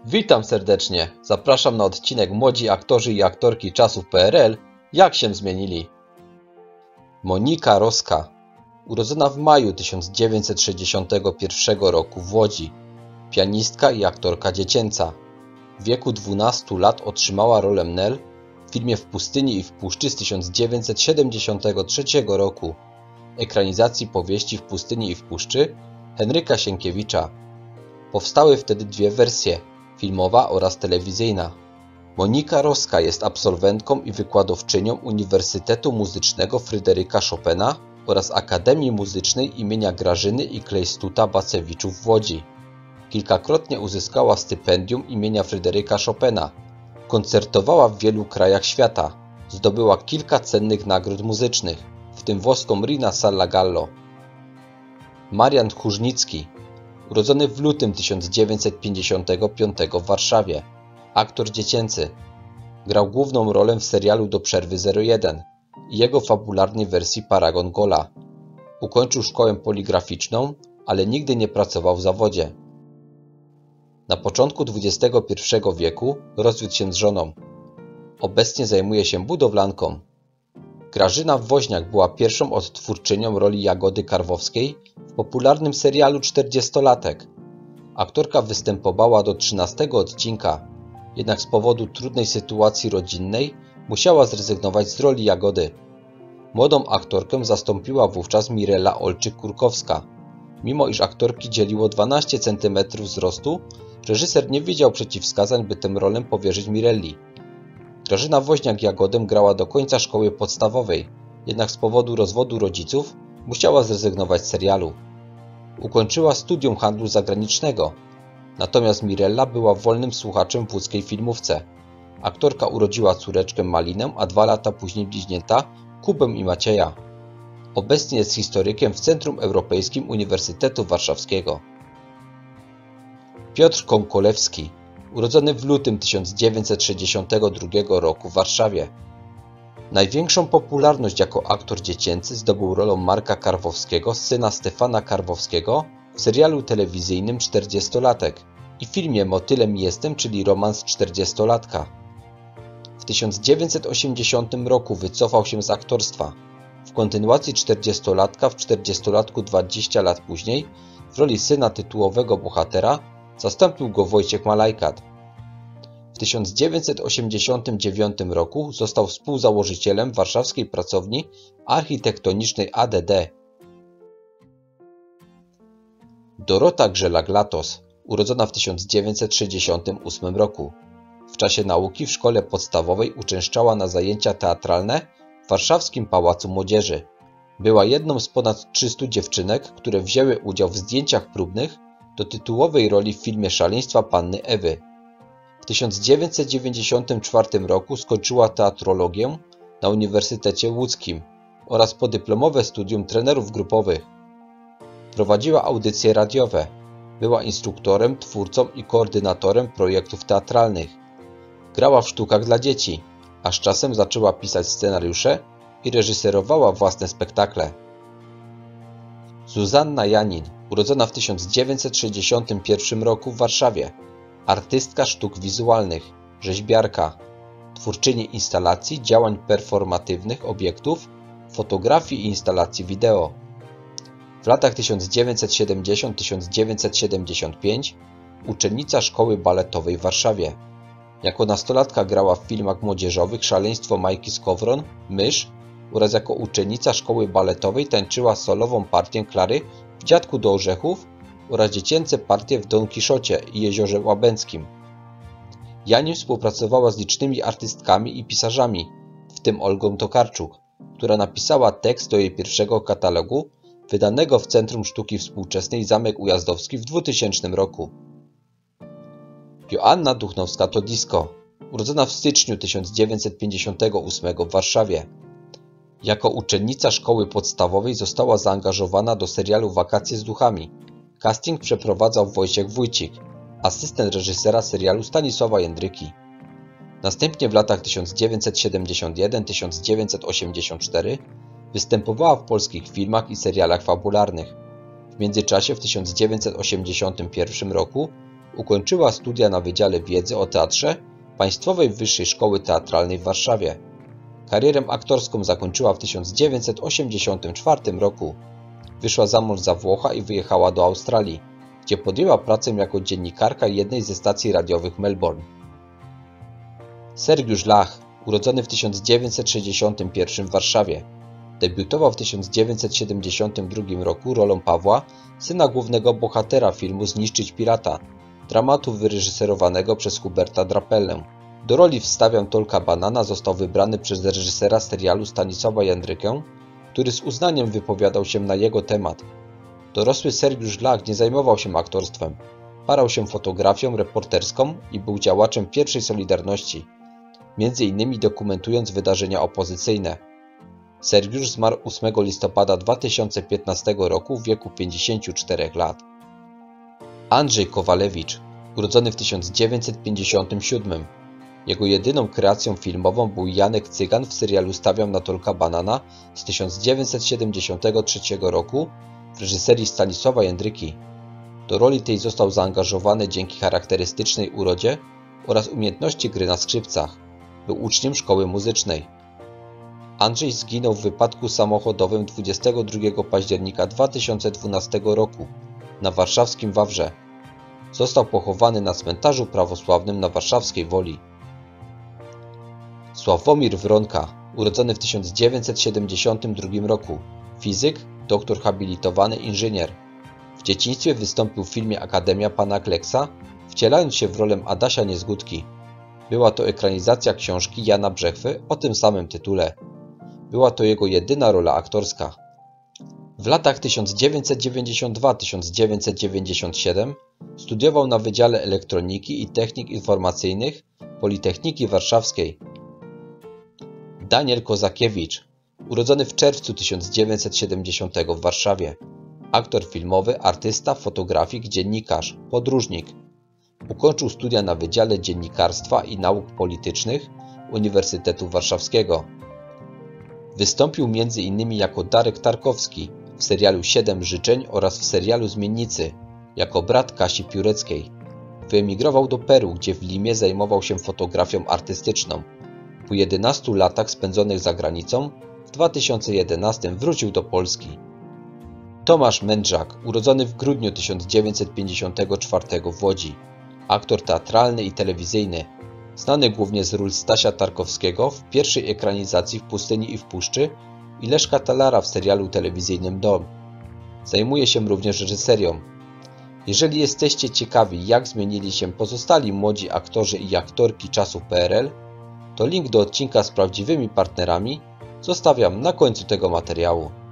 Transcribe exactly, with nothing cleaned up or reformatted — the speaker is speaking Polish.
Witam serdecznie, zapraszam na odcinek Młodzi aktorzy i aktorki czasów P R L, jak się zmienili. Monika Roska, urodzona w maju tysiąc dziewięćset sześćdziesiątego pierwszego roku w Łodzi, pianistka i aktorka dziecięca. W wieku dwunastu lat otrzymała rolę Nel w filmie W pustyni i w puszczy z tysiąc dziewięćset siedemdziesiątego trzeciego roku, ekranizacji powieści W pustyni i w puszczy Henryka Sienkiewicza. Powstały wtedy dwie wersje, filmowa oraz telewizyjna. Monika Roska jest absolwentką i wykładowczynią Uniwersytetu Muzycznego Fryderyka Chopina oraz Akademii Muzycznej imienia Grażyny i Klejstuta Bacewiczów w Łodzi. Kilkakrotnie uzyskała stypendium imienia Fryderyka Chopina. Koncertowała w wielu krajach świata. Zdobyła kilka cennych nagród muzycznych, w tym włoską Rina Salla Gallo. Marian Tchórznicki, urodzony w lutym tysiąc dziewięćset pięćdziesiątego piątego w Warszawie, aktor dziecięcy. Grał główną rolę w serialu Do przerwy zero jeden i jego fabularnej wersji Paragon Gola. Ukończył szkołę poligraficzną, ale nigdy nie pracował w zawodzie. Na początku dwudziestego pierwszego wieku rozwiódł się z żoną. Obecnie zajmuje się budowlanką. Grażyna Woźniak była pierwszą odtwórczynią roli Jagody Karwowskiej w popularnym serialu czterdziestolatek. Aktorka występowała do trzynastego odcinka, jednak z powodu trudnej sytuacji rodzinnej musiała zrezygnować z roli Jagody. Młodą aktorkę zastąpiła wówczas Mirella Olczyk-Kurkowska. Mimo iż aktorki dzieliło dwanaście centymetrów wzrostu, reżyser nie widział przeciwwskazań, by tę rolę powierzyć Mirelli. Grażyna Woźniak-Jagodę grała do końca szkoły podstawowej, jednak z powodu rozwodu rodziców musiała zrezygnować z serialu. Ukończyła studium handlu zagranicznego, natomiast Mirella była wolnym słuchaczem w łódzkiej filmówce. Aktorka urodziła córeczkę Malinę, a dwa lata później bliźnięta Kubę i Macieja. Obecnie jest historykiem w Centrum Europejskim Uniwersytetu Warszawskiego. Piotr Kąkolewski, urodzony w lutym tysiąc dziewięćset sześćdziesiątego drugiego roku w Warszawie. Największą popularność jako aktor dziecięcy zdobył rolą Marka Karwowskiego, syna Stefana Karwowskiego, w serialu telewizyjnym czterdziestolatek i filmie Motylem jestem, czyli romans czterdziestolatka. W tysiąc dziewięćset osiemdziesiątym roku wycofał się z aktorstwa. W kontynuacji czterdziestolatka w czterdziestolatku dwadzieścia lat później w roli syna tytułowego bohatera zastąpił go Wojciech Malajkat. W tysiąc dziewięćset osiemdziesiątym dziewiątym roku został współzałożycielem warszawskiej pracowni architektonicznej A D D. Dorota Grzelak-Latos, urodzona w tysiąc dziewięćset sześćdziesiątym ósmym roku. W czasie nauki w szkole podstawowej uczęszczała na zajęcia teatralne w warszawskim Pałacu Młodzieży. Była jedną z ponad trzystu dziewczynek, które wzięły udział w zdjęciach próbnych do tytułowej roli w filmie Szaleństwa Panny Ewy. W tysiąc dziewięćset dziewięćdziesiątym czwartym roku skończyła teatrologię na Uniwersytecie Łódzkim oraz podyplomowe studium trenerów grupowych. Prowadziła audycje radiowe. Była instruktorem, twórcą i koordynatorem projektów teatralnych. Grała w sztukach dla dzieci, a z czasem zaczęła pisać scenariusze i reżyserowała własne spektakle. Zuzanna Janin, urodzona w tysiąc dziewięćset sześćdziesiątym pierwszym roku w Warszawie. Artystka sztuk wizualnych, rzeźbiarka, twórczyni instalacji, działań performatywnych, obiektów, fotografii i instalacji wideo. W latach tysiąc dziewięćset siedemdziesiątym do tysiąc dziewięćset siedemdziesiątego piątego uczennica szkoły baletowej w Warszawie. Jako nastolatka grała w filmach młodzieżowych Szaleństwo Majki Skowron, Mysz oraz jako uczennica szkoły baletowej tańczyła solową partię Klary w Dziadku do Orzechów oraz dziecięce partie w Don Kiszocie i Jeziorze Łabęckim. Janin współpracowała z licznymi artystkami i pisarzami, w tym Olgą Tokarczuk, która napisała tekst do jej pierwszego katalogu, wydanego w Centrum Sztuki Współczesnej Zamek Ujazdowski w dwutysięcznym roku. Joanna Duchnowska-Todisko, urodzona w styczniu tysiąc dziewięćset pięćdziesiątego ósmego w Warszawie. Jako uczennica szkoły podstawowej została zaangażowana do serialu Wakacje z duchami. Casting przeprowadzał Wojciech Wójcik, asystent reżysera serialu Stanisława Jędryki. Następnie w latach tysiąc dziewięćset siedemdziesiątym pierwszym do tysiąc dziewięćset osiemdziesiątego czwartego występowała w polskich filmach i serialach fabularnych. W międzyczasie w tysiąc dziewięćset osiemdziesiątym pierwszym roku Ukończyła studia na Wydziale Wiedzy o Teatrze Państwowej Wyższej Szkoły Teatralnej w Warszawie. Karierę aktorską zakończyła w tysiąc dziewięćset osiemdziesiątym czwartym roku. Wyszła za mąż za Włocha i wyjechała do Australii, gdzie podjęła pracę jako dziennikarka jednej ze stacji radiowych Melbourne. Sergiusz Lach, urodzony w tysiąc dziewięćset sześćdziesiątym pierwszym w Warszawie. Debiutował w tysiąc dziewięćset siedemdziesiątym drugim roku rolą Pawła, syna głównego bohatera filmu Zniszczyć pirata, dramatu wyreżyserowanego przez Huberta Drapellę. Do roli w Stawiam Tolka Banana został wybrany przez reżysera serialu Stanisława Jędrykę, który z uznaniem wypowiadał się na jego temat. Dorosły Sergiusz Lach nie zajmował się aktorstwem. Parał się fotografią reporterską i był działaczem pierwszej Solidarności, między innymi dokumentując wydarzenia opozycyjne. Sergiusz zmarł ósmego listopada dwa tysiące piętnastego roku w wieku pięćdziesięciu czterech lat. Andrzej Kowalewicz, urodzony w tysiąc dziewięćset pięćdziesiątym siódmym. Jego jedyną kreacją filmową był Janek Cygan w serialu Stawiam na Tolka Banana z tysiąc dziewięćset siedemdziesiątego trzeciego roku w reżyserii Stanisława Jędryki. Do roli tej został zaangażowany dzięki charakterystycznej urodzie oraz umiejętności gry na skrzypcach. Był uczniem szkoły muzycznej. Andrzej zginął w wypadku samochodowym dwudziestego drugiego października dwa tysiące dwunastego roku na warszawskim Wawrze. Został pochowany na cmentarzu prawosławnym na warszawskiej Woli. Sławomir Wronka, urodzony w tysiąc dziewięćset siedemdziesiątym drugim roku. Fizyk, doktor habilitowany, inżynier. W dzieciństwie wystąpił w filmie Akademia Pana Kleksa, wcielając się w rolę Adasia Niezgódki. Była to ekranizacja książki Jana Brzechwy o tym samym tytule. Była to jego jedyna rola aktorska. W latach tysiąc dziewięćset dziewięćdziesiątym drugim do tysiąc dziewięćset dziewięćdziesiątego siódmego studiował na Wydziale Elektroniki i Technik Informacyjnych Politechniki Warszawskiej. Daniel Kozakiewicz, urodzony w czerwcu tysiąc dziewięćset siedemdziesiątego w Warszawie. Aktor filmowy, artysta, fotografik, dziennikarz, podróżnik. Ukończył studia na Wydziale Dziennikarstwa i Nauk Politycznych Uniwersytetu Warszawskiego. Wystąpił między innymi jako Darek Tarkowski w serialu Siedem życzeń oraz w serialu Zmiennicy jako brat Kasi Pióreckiej. Wyemigrował do Peru, gdzie w Limie zajmował się fotografią artystyczną. Po jedenastu latach spędzonych za granicą w dwa tysiące jedenastym wrócił do Polski. Tomasz Mędrzak, urodzony w grudniu tysiąc dziewięćset pięćdziesiątego czwartego w Łodzi. Aktor teatralny i telewizyjny. Znany głównie z ról Stasia Tarkowskiego w pierwszej ekranizacji W pustyni i w puszczy i Leszka Talara w serialu telewizyjnym Dom. Zajmuje się również reżyserią. Jeżeli jesteście ciekawi, jak zmienili się pozostali młodzi aktorzy i aktorki czasów P R L, to link do odcinka z prawdziwymi partnerami zostawiam na końcu tego materiału.